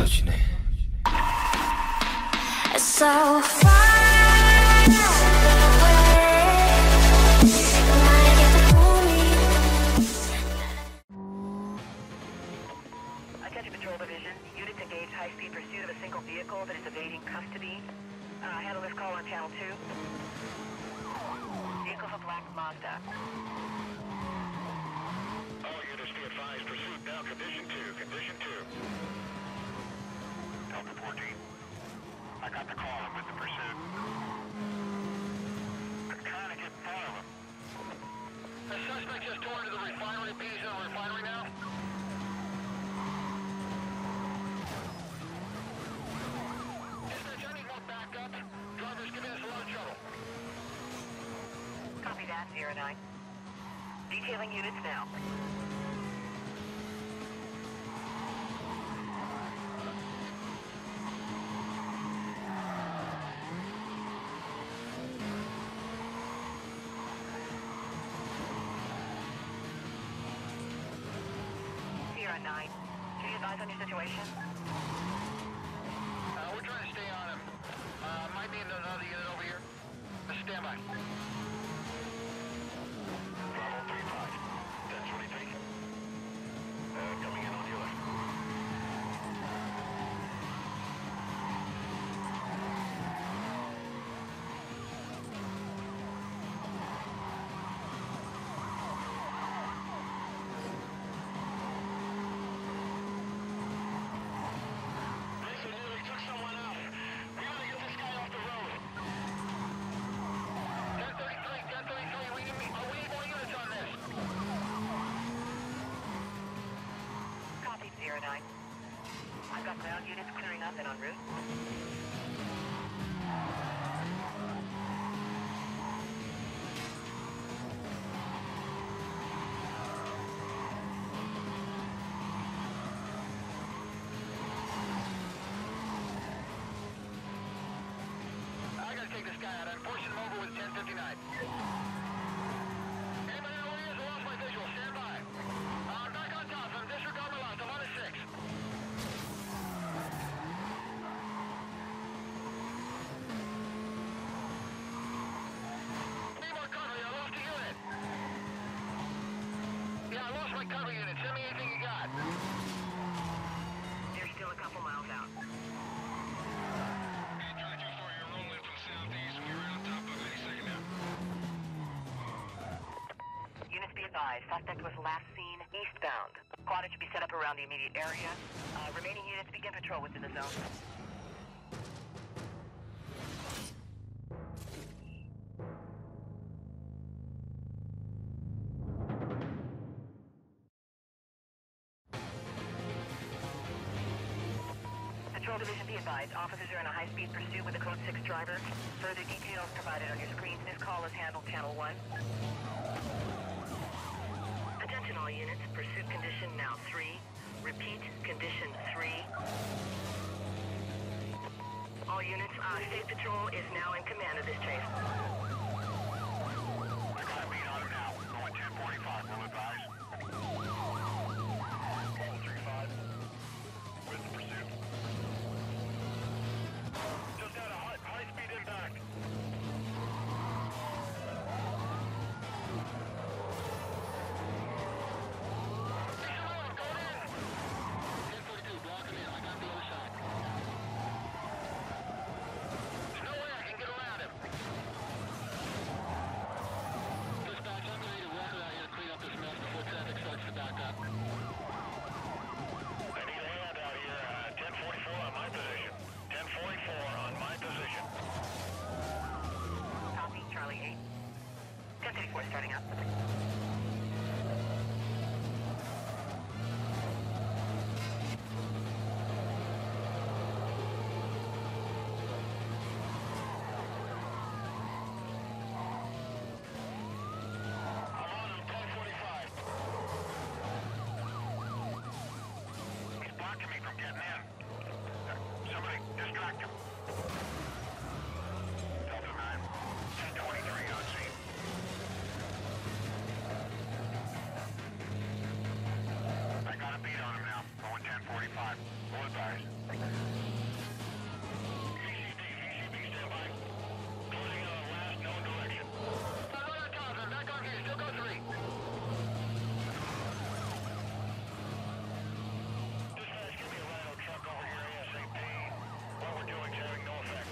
떨어지네. So far away, 나에게 꿈이. Attention Patrol Division. Units engage high-speed pursuit of a single vehicle that is evading custody. Handle this call on Channel 2. Vehicle for Black Mazda. All units be advised. Pursuit now. Condition 2. Condition 2. Delta 14. I got the call. I'm with the pursuit. I'm trying to get in front of him. The suspect just tore into the refinery. P's in the refinery now. Dispatch, I need more backup. Driver's giving us a lot of trouble. Copy that, 09. Detailing units now. Sierra 9. Can you advise on your situation? We're trying to stay on him. Might be another unit over here. Stand by. Bravo 3-5. That's what he takes. Coming in on your left. They nearly took someone out. We gotta get this guy off the road. 1033, we need more units on this. Copy, 09. I've got ground units clearing up and en route. I gotta take this guy out. I'm pushing him over with 1059. Anybody know where he is? I lost my visual. Stand by. I'm back on top of him. Disregard my loss. I'm on a 6. Need more cover. I lost a unit. Yeah, I lost my cover unit. Send me anything you got. They're still a couple miles out. Units be advised. Suspect was last seen eastbound. Quad should be set up around the immediate area. Remaining units begin patrol within the zone. Patrol Division be advised. Officers are in a high-speed pursuit with a code 6 driver. Further details provided on your screens. This call is handled Channel 1. Attention all units. Pursuit condition now 3. Repeat, condition 3. All units, State Patrol is now in command of this chase. I got a beat on him now. Going 1045. We'll advise. Bravo 3-5. With the pursuit. Just had a high-speed impact. Dispatch, I'm going to need a record out here to clean up this mess before VCB, stand by. Closing in on last known direction. Back on top, and back on here, still go 3. Dispatch, give me a ride on truck over here ASAP. What we're doing is having no effect.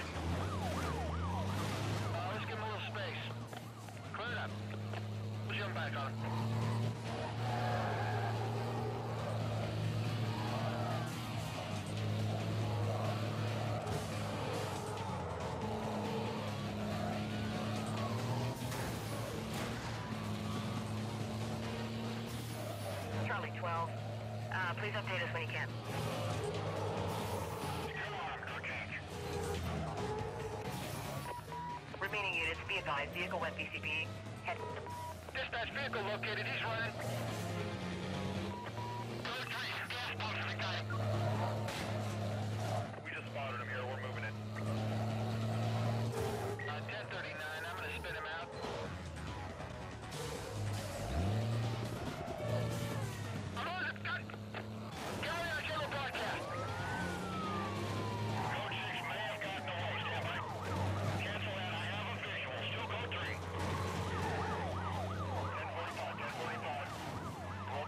Let's give him a little space. Clear it up. Let's jump back on him. Charlie 12. Please update us when you can. Come on, no change. Remaining units, be advised. Vehicle went BCP. Head. Dispatch vehicle located. He's running. Code 3, gas pumps. I got it. We just spotted him here. We're moving it. 1039. I'm going to spin him out. I'm on the gun. Carry on, channel broadcast. Code 6 may have gotten away. Stand by. Cancel that. I have a visual. Still code 3. 1045. 1045. Roll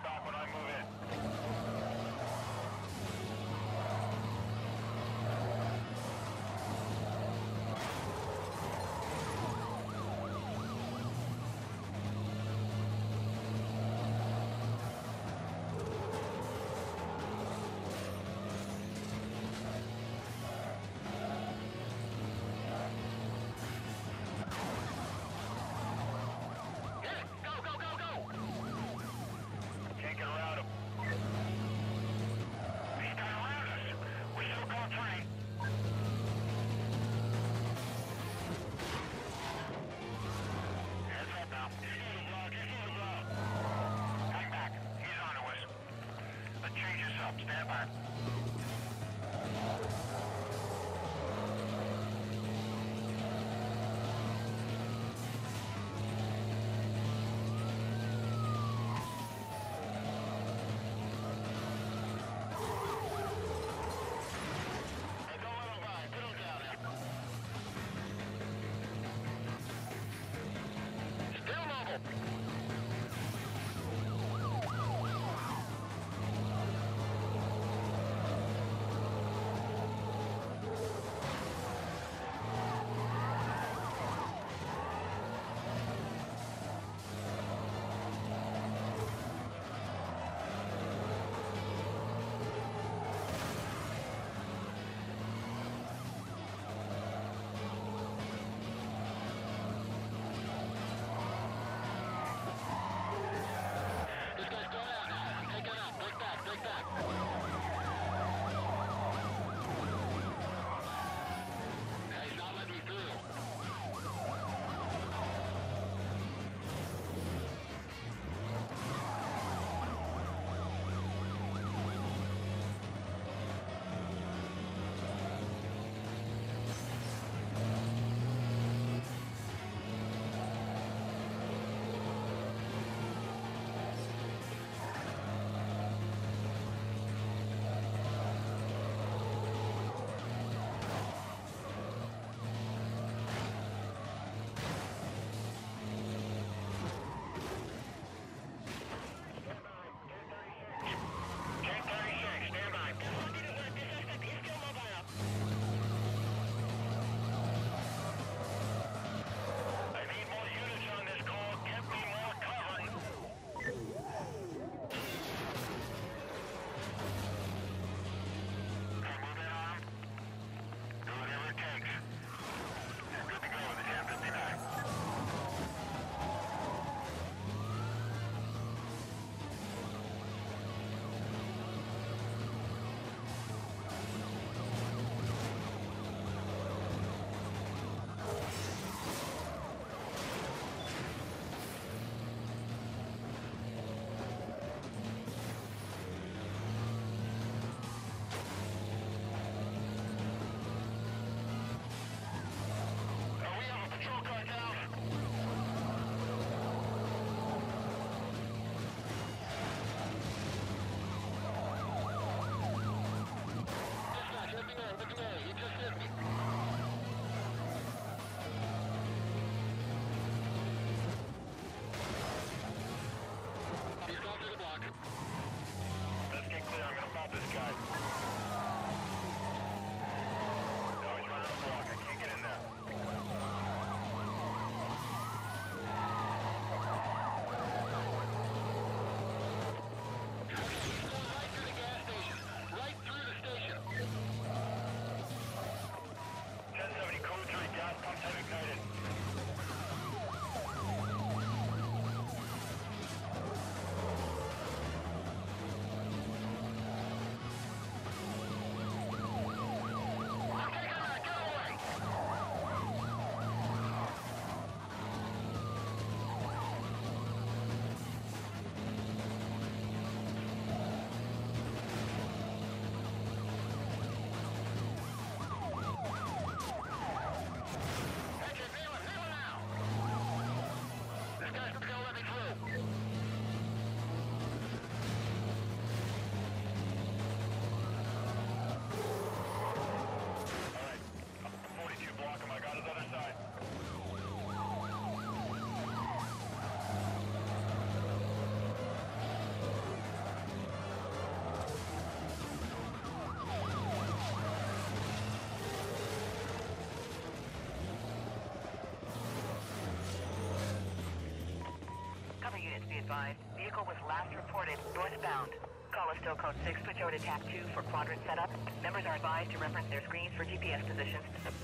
advised. Vehicle was last reported northbound. Call is still code 6. Switch over to TAC 2 for quadrant setup. Members are advised to reference their screens for GPS positions.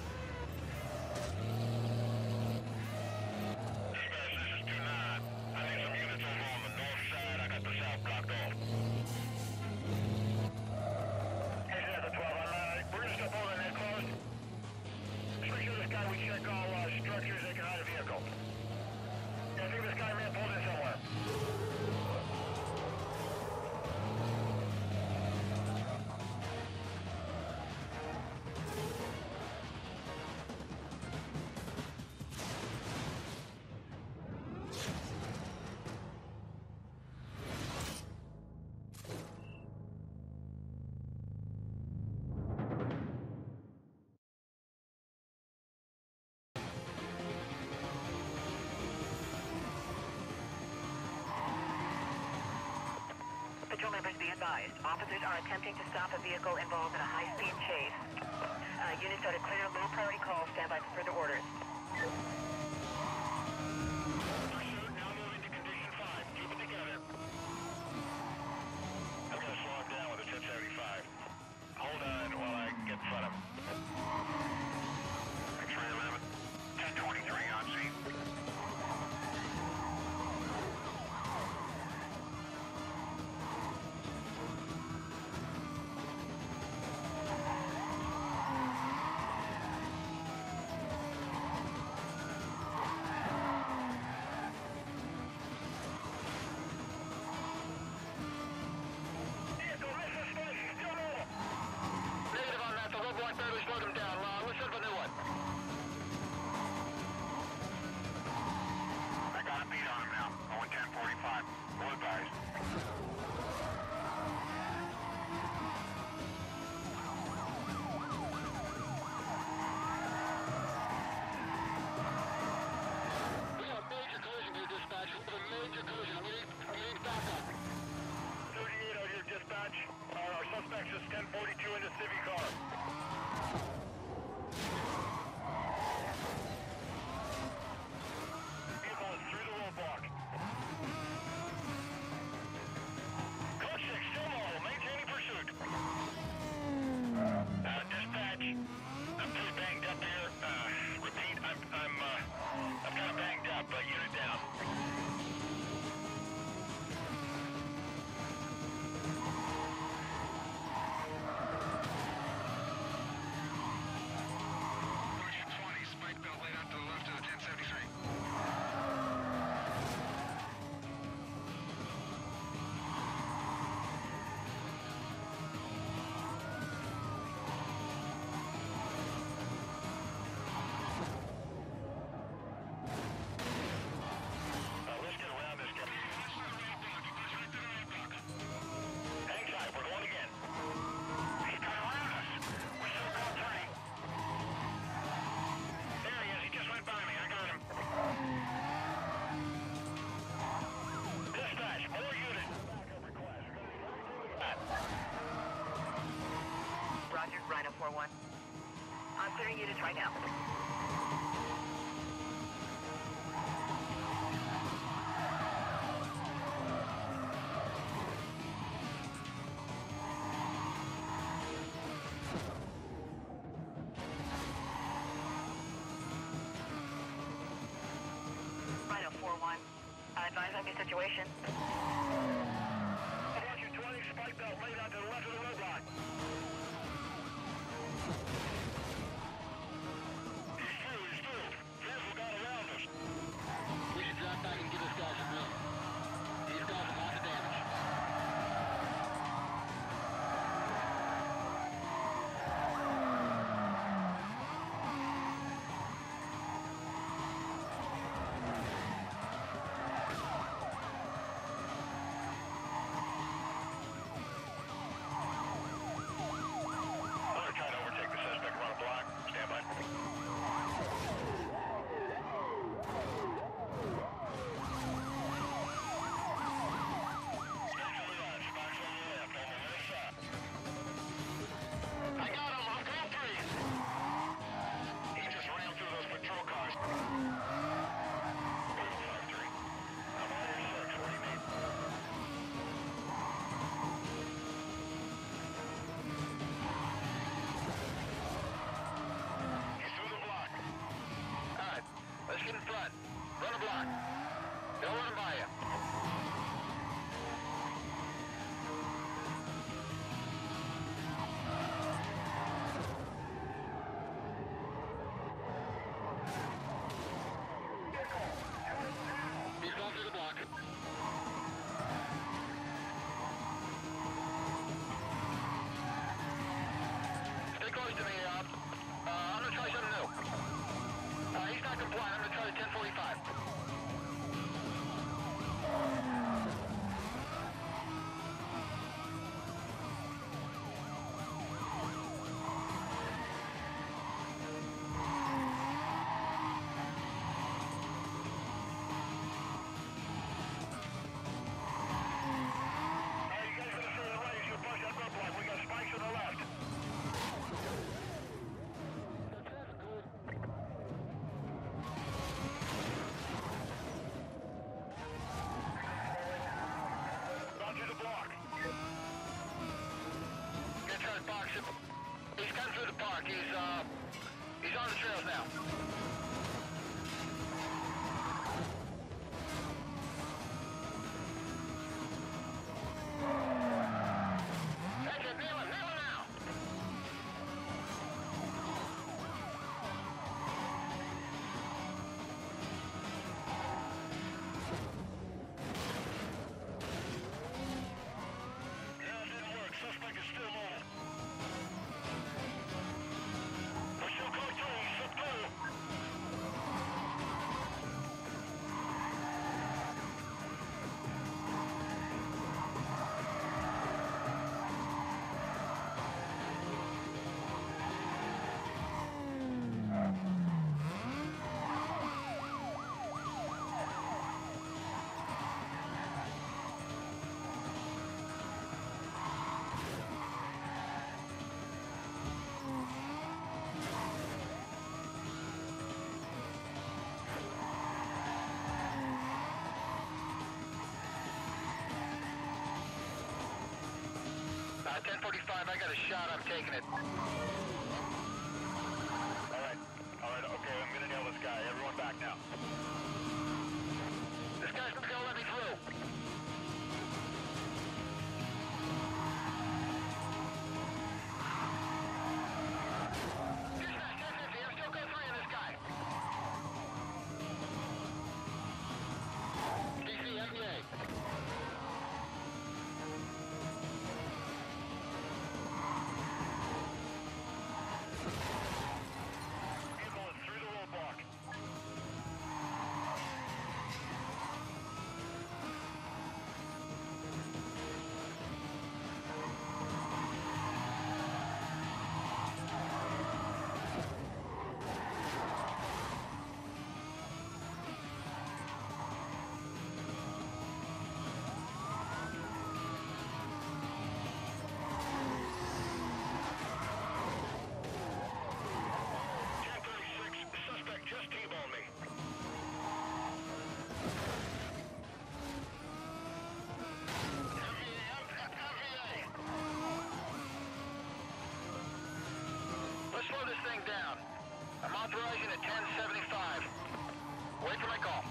Dispatch, this is 2-9. I need some units over on the north side. I got the south blocked off. Hey, that's a 12. We're going to step over in that closed. Let's make sure this guy, we check all structures that can hide a vehicle. Yeah, I think this guy may have pulled in somewhere. Patrol members be advised. Officers are attempting to stop a vehicle involved in a high-speed chase. Units are to clear low priority calls. Stand by for further orders. Pursuit now moving to condition 5. Keep it together. I'm going to slow him down with a 1075. Hold on while I get in front of him. X-ray 11. 1023 on scene. Our suspect is 1042 in the Civic car. Vehicle is through the roadblock. Code 6, still mobile, maintaining pursuit. Dispatch, I'm pretty banged up here. Repeat, I'm kind of banged up, but unit down. Roger, Rhino 4-1. I'm clearing units right now. Rhino 4-1. Advise on your situation. Roger 20, spike belt laid out to the left of the roadblock. He's through. Vehicle got around us. We should drop back and give this guy some room. He's causing lots of damage. block. Don't let him by you. He's going through the block. Stay close to me, I'm gonna try something new. He's not compliant. I'm gonna try the 1045. You guys gonna stay to the right as you approach that roadblock. We got spikes on the left. Gone through the block. Gonna try to box him. He's come through the park. He's on the trails now. That's it. Nail him now. Yeah, it didn't work. Suspect is still mobile. We're still going through. He slipped through. Uh, 1045, I got a shot, I'm taking it. All right, okay, I'm gonna nail this guy. Everyone back now. This guy's not gonna let me through. Dispatch, 1050, I'm still going free on this guy. DC, FDA. Vehicle is through the roadblock. Just T-bone me. Let's slow this thing down. I'm authorizing at 1075. Wait for my call.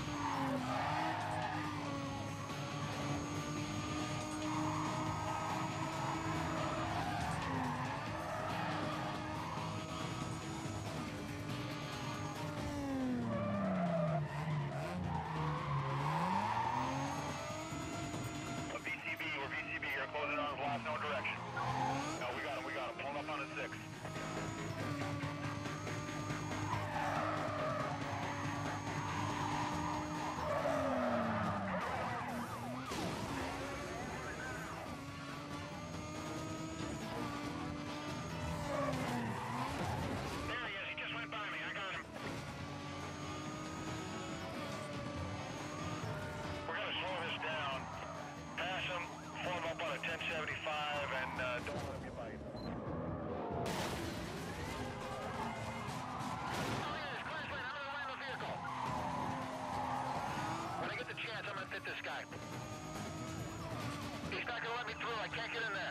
We're VCB here, closing on blast, no direction. No, we got him. Pulling up on a 6. There he is, he just went by me, I got him. We're gonna slow this down, pass him, form up on a 1075, and don't let him get by you. When I get the chance, I'm gonna fit this guy. He's not gonna let me through. I can't get in there.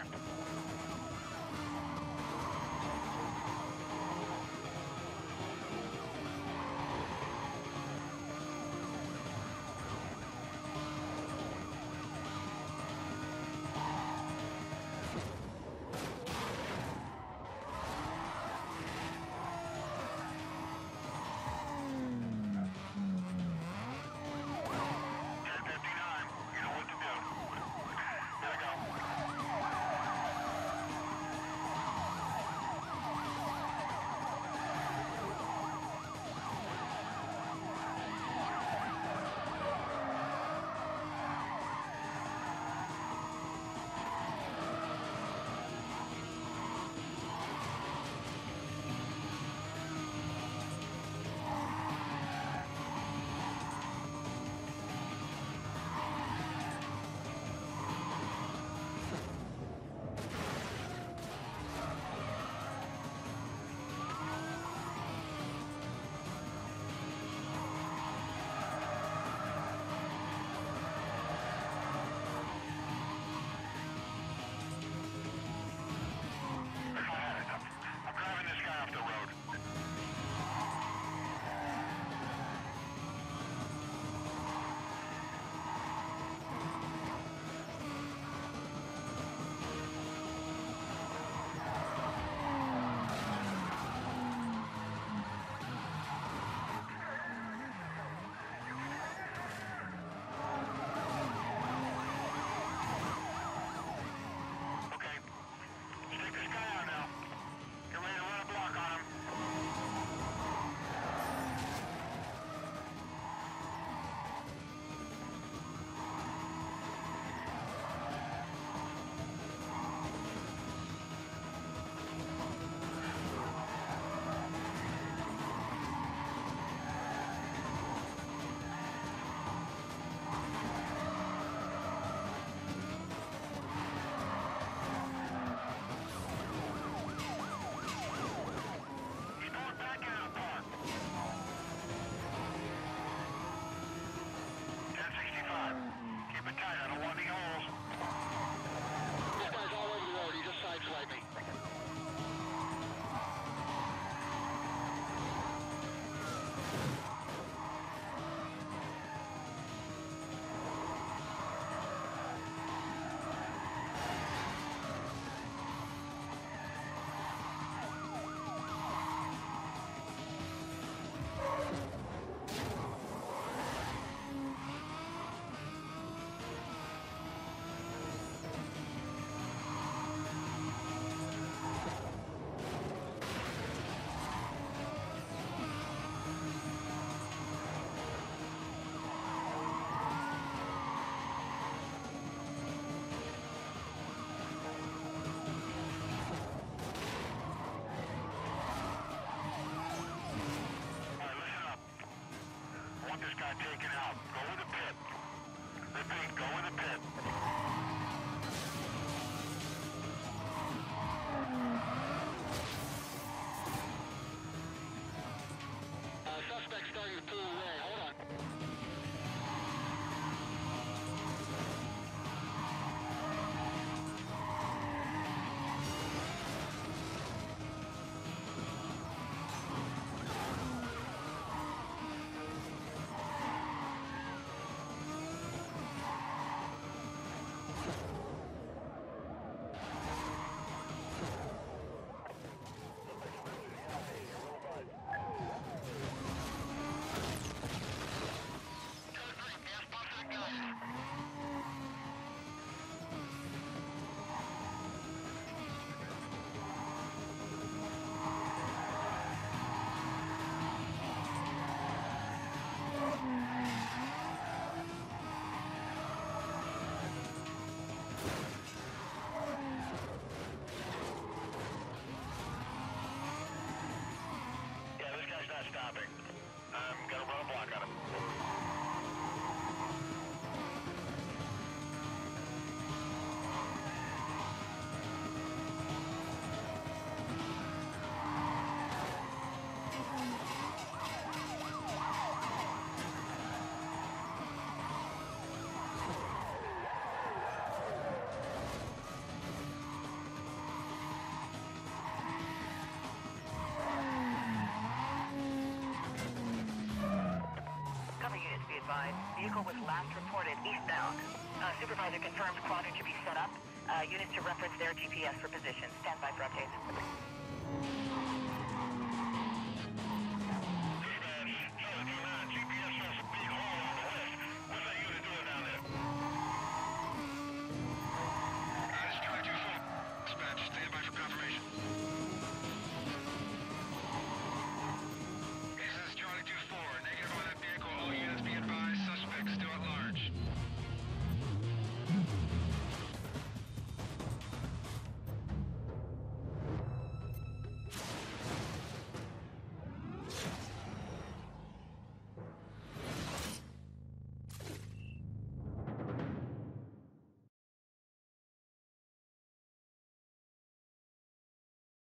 advised. Vehicle was last reported eastbound. Supervisor confirms quadrant to be set up. Units to reference their GPS for position. Stand by for updates.